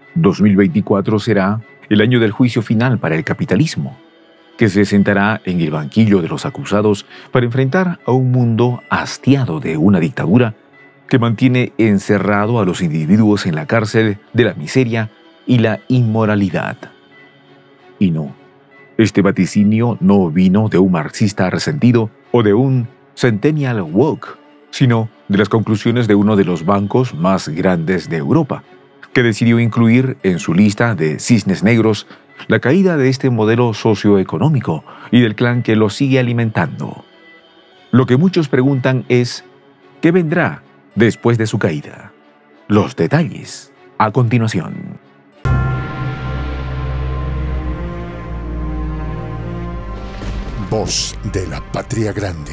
2024 será el año del juicio final para el capitalismo, que se sentará en el banquillo de los acusados para enfrentar a un mundo hastiado de una dictadura que mantiene encerrado a los individuos en la cárcel de la miseria y la inmoralidad. Y no, este vaticinio no vino de un marxista resentido o de un centennial woke, sino de las conclusiones de uno de los bancos más grandes de Europa, que decidió incluir en su lista de cisnes negros la caída de este modelo socioeconómico y del clan que lo sigue alimentando. Lo que muchos preguntan es, ¿qué vendrá después de su caída? Los detalles a continuación. Voz de la Patria Grande.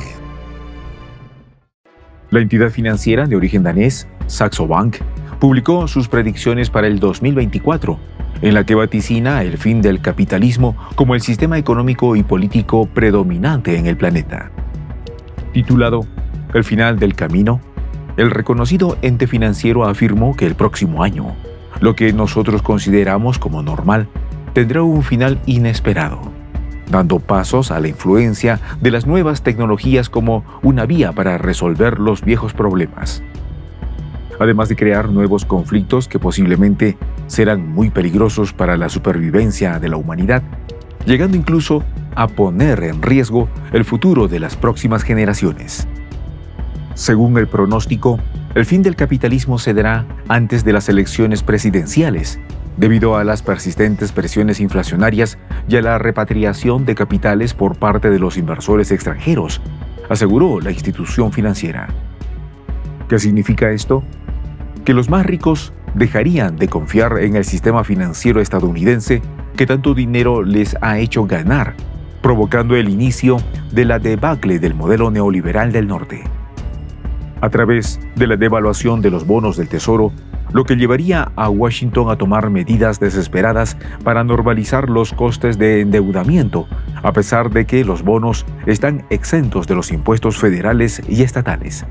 La entidad financiera de origen danés, Saxo Bank, publicó sus predicciones para el 2024, en la que vaticina el fin del capitalismo como el sistema económico y político predominante en el planeta. Titulado El final del camino, el reconocido ente financiero afirmó que el próximo año, lo que nosotros consideramos como normal, tendrá un final inesperado, dando pasos a la influencia de las nuevas tecnologías como una vía para resolver los viejos problemas, además de crear nuevos conflictos que posiblemente serán muy peligrosos para la supervivencia de la humanidad, llegando incluso a poner en riesgo el futuro de las próximas generaciones. Según el pronóstico, el fin del capitalismo se dará antes de las elecciones presidenciales, debido a las persistentes presiones inflacionarias y a la repatriación de capitales por parte de los inversores extranjeros, aseguró la institución financiera. ¿Qué significa esto? Que los más ricos dejarían de confiar en el sistema financiero estadounidense que tanto dinero les ha hecho ganar, provocando el inicio de la debacle del modelo neoliberal del norte. A través de la devaluación de los bonos del Tesoro, lo que llevaría a Washington a tomar medidas desesperadas para normalizar los costes de endeudamiento, a pesar de que los bonos están exentos de los impuestos federales y estatales.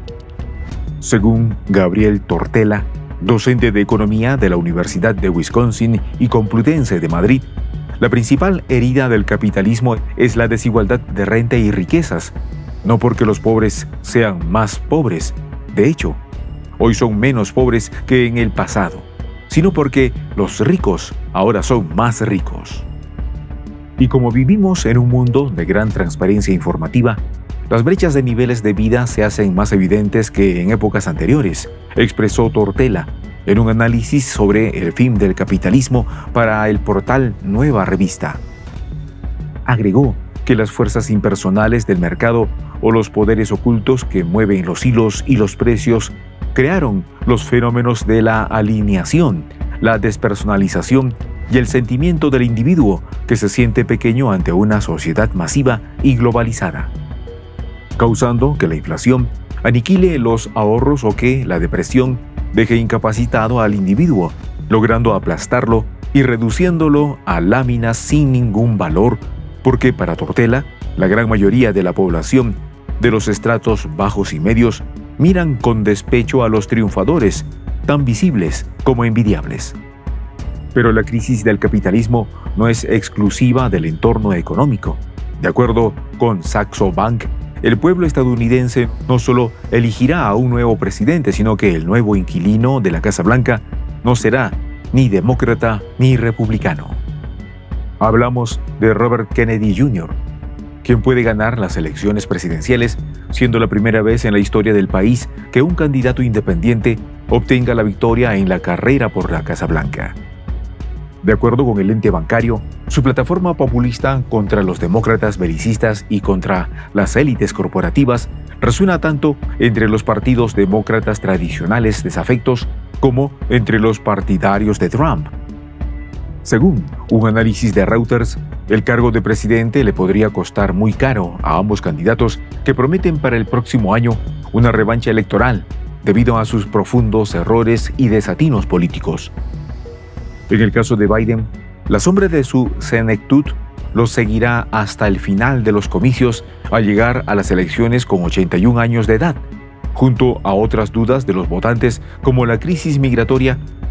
Según Gabriel Tortella, docente de Economía de la Universidad de Wisconsin y Complutense de Madrid, la principal herida del capitalismo es la desigualdad de renta y riquezas, no porque los pobres sean más pobres, de hecho, hoy son menos pobres que en el pasado, sino porque los ricos ahora son más ricos. Y como vivimos en un mundo de gran transparencia informativa, las brechas de niveles de vida se hacen más evidentes que en épocas anteriores, expresó Tortella en un análisis sobre el fin del capitalismo para el portal Nueva Revista. Agregó que las fuerzas impersonales del mercado o los poderes ocultos que mueven los hilos y los precios crearon los fenómenos de la alineación, la despersonalización y el sentimiento del individuo que se siente pequeño ante una sociedad masiva y globalizada, causando que la inflación aniquile los ahorros o que la depresión deje incapacitado al individuo, logrando aplastarlo y reduciéndolo a láminas sin ningún valor, porque para Tortella, la gran mayoría de la población de los estratos bajos y medios miran con despecho a los triunfadores, tan visibles como envidiables. Pero la crisis del capitalismo no es exclusiva del entorno económico. De acuerdo con Saxo Bank, el pueblo estadounidense no solo elegirá a un nuevo presidente, sino que el nuevo inquilino de la Casa Blanca no será ni demócrata ni republicano. Hablamos de Robert Kennedy Jr., quien puede ganar las elecciones presidenciales, siendo la primera vez en la historia del país que un candidato independiente obtenga la victoria en la carrera por la Casa Blanca. De acuerdo con el ente bancario, su plataforma populista contra los demócratas belicistas y contra las élites corporativas resuena tanto entre los partidos demócratas tradicionales desafectos como entre los partidarios de Trump. Según un análisis de Reuters, el cargo de presidente le podría costar muy caro a ambos candidatos que prometen para el próximo año una revancha electoral debido a sus profundos errores y desatinos políticos. En el caso de Biden, la sombra de su senectud lo seguirá hasta el final de los comicios al llegar a las elecciones con 81 años de edad, junto a otras dudas de los votantes como la crisis migratoria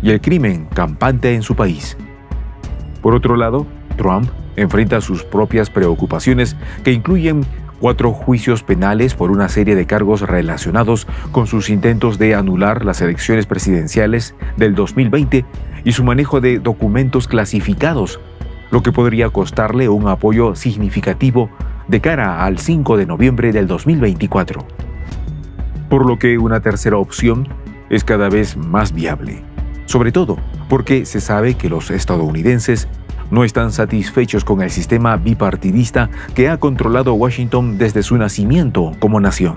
y el crimen campante en su país. Por otro lado, Trump enfrenta sus propias preocupaciones que incluyen 4 juicios penales por una serie de cargos relacionados con sus intentos de anular las elecciones presidenciales del 2020 y su manejo de documentos clasificados, lo que podría costarle un apoyo significativo de cara al 5 de noviembre del 2024. Por lo que una tercera opción es cada vez más viable, sobre todo porque se sabe que los estadounidenses no están satisfechos con el sistema bipartidista que ha controlado Washington desde su nacimiento como nación.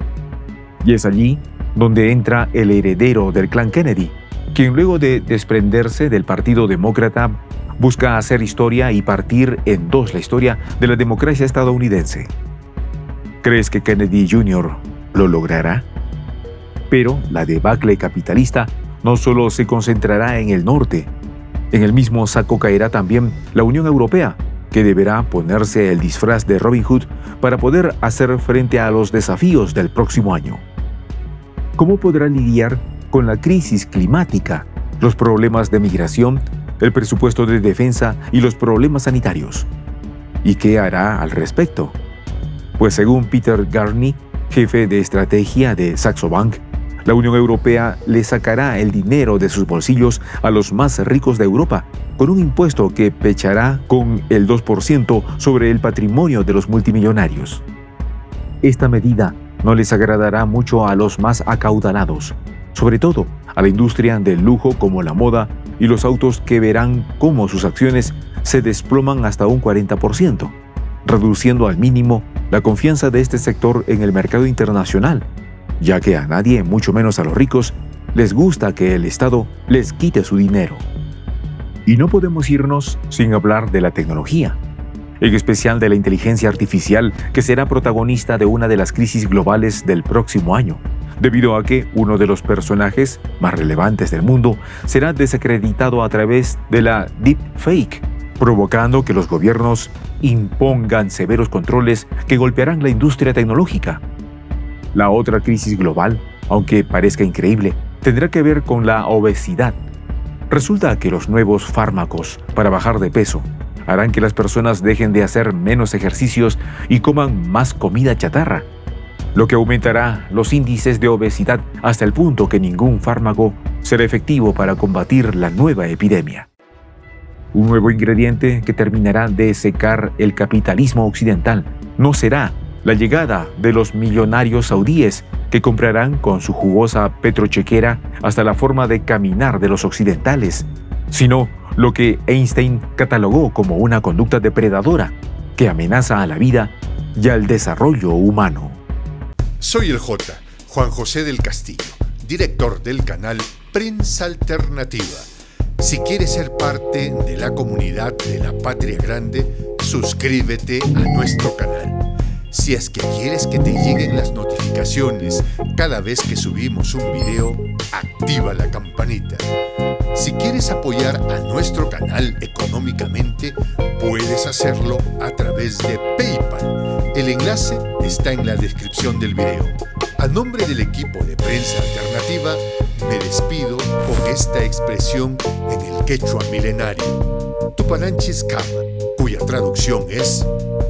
Y es allí donde entra el heredero del clan Kennedy, quien luego de desprenderse del Partido Demócrata busca hacer historia y partir en dos la historia de la democracia estadounidense. ¿Crees que Kennedy Jr. lo logrará? Pero la debacle capitalista no solo se concentrará en el norte. En el mismo saco caerá también la Unión Europea, que deberá ponerse el disfraz de Robin Hood para poder hacer frente a los desafíos del próximo año. ¿Cómo podrá lidiar con la crisis climática, los problemas de migración, el presupuesto de defensa y los problemas sanitarios? ¿Y qué hará al respecto? Pues según Peter Garney, jefe de estrategia de Saxo Bank, la Unión Europea le sacará el dinero de sus bolsillos a los más ricos de Europa, con un impuesto que pechará con el 2% sobre el patrimonio de los multimillonarios. Esta medida no les agradará mucho a los más acaudalados, sobre todo a la industria del lujo como la moda y los autos, que verán cómo sus acciones se desploman hasta un 40%, reduciendo al mínimo la confianza de este sector en el mercado internacional, ya que a nadie, mucho menos a los ricos, les gusta que el Estado les quite su dinero. Y no podemos irnos sin hablar de la tecnología, en especial de la inteligencia artificial, que será protagonista de una de las crisis globales del próximo año, debido a que uno de los personajes más relevantes del mundo será desacreditado a través de la deepfake, provocando que los gobiernos impongan severos controles que golpearán la industria tecnológica. La otra crisis global, aunque parezca increíble, tendrá que ver con la obesidad. Resulta que los nuevos fármacos para bajar de peso harán que las personas dejen de hacer menos ejercicios y coman más comida chatarra, lo que aumentará los índices de obesidad hasta el punto que ningún fármaco será efectivo para combatir la nueva epidemia. Un nuevo ingrediente que terminará de secar el capitalismo occidental no será la llegada de los millonarios saudíes, que comprarán con su jugosa petrochequera hasta la forma de caminar de los occidentales, sino lo que Einstein catalogó como una conducta depredadora que amenaza a la vida y al desarrollo humano. Soy el Juan José del Castillo, director del canal Prensa Alternativa. Si quieres ser parte de la comunidad de la Patria Grande, suscríbete a nuestro canal. Si es que quieres que te lleguen las notificaciones cada vez que subimos un video, activa la campanita. Si quieres apoyar a nuestro canal económicamente, puedes hacerlo a través de PayPal. El enlace está en la descripción del video. A nombre del equipo de Prensa Alternativa, me despido con esta expresión en el quechua milenario, Tupananchis Kama, cuya traducción es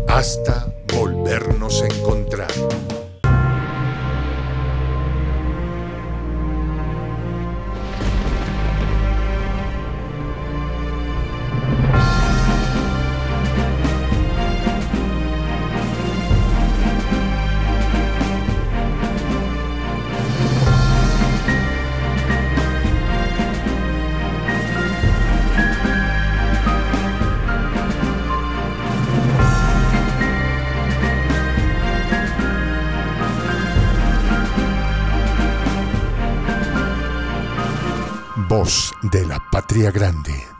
hasta volvernos a encontrar. Voz de la Patria Grande.